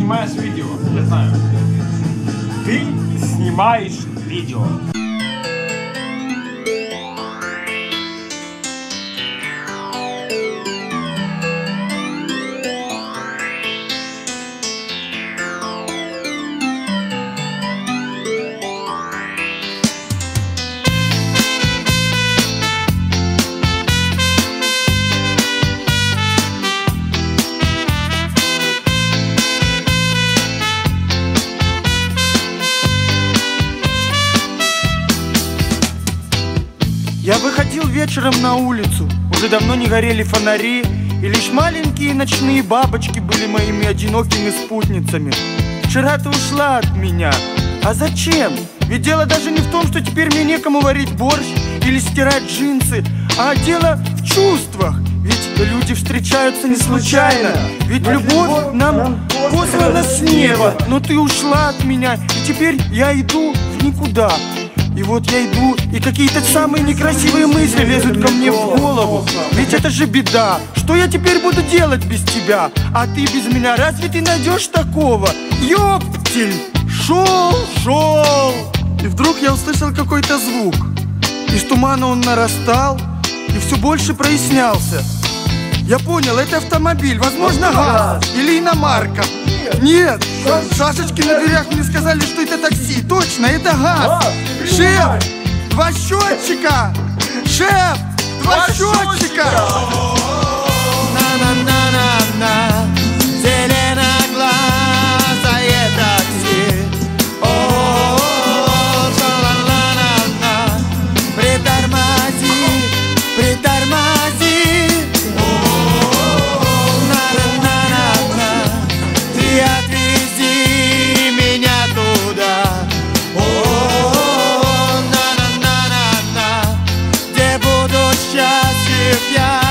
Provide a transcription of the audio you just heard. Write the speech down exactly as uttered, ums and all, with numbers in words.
снимаешь видео, я знаю. Ты снимаешь видео. Я выходил вечером на улицу, уже давно не горели фонари, и лишь маленькие ночные бабочки были моими одинокими спутницами. Вчера ты ушла от меня, а зачем? Ведь дело даже не в том, что теперь мне некому варить борщ или стирать джинсы, а дело в чувствах. Ведь люди встречаются не случайно, ведь любовь нам послана с неба. Но ты ушла от меня, и теперь я иду в никуда. И вот я иду, и какие-то самые некрасивые мысли лезут ко мне в голову. Ведь это же беда, что я теперь буду делать без тебя? А ты без меня, разве ты найдешь такого? Ёптель! Шел, шел! И вдруг я услышал какой-то звук. Из тумана он нарастал и все больше прояснялся. Я понял, это автомобиль, возможно, ГАЗ или иномарка. Нет, шашечки на дверях мне сказали, что это такси. Точно, это ГАЗ. Шеф, два счетчика. Шеф, два счетчика. На-на-на-на-на, зеленоглазое такси. О-о-о, ла-ла-ла-ла, притормози, притормози. Отвези меня туда, о, на-на-на-на-на, где буду счастлив я.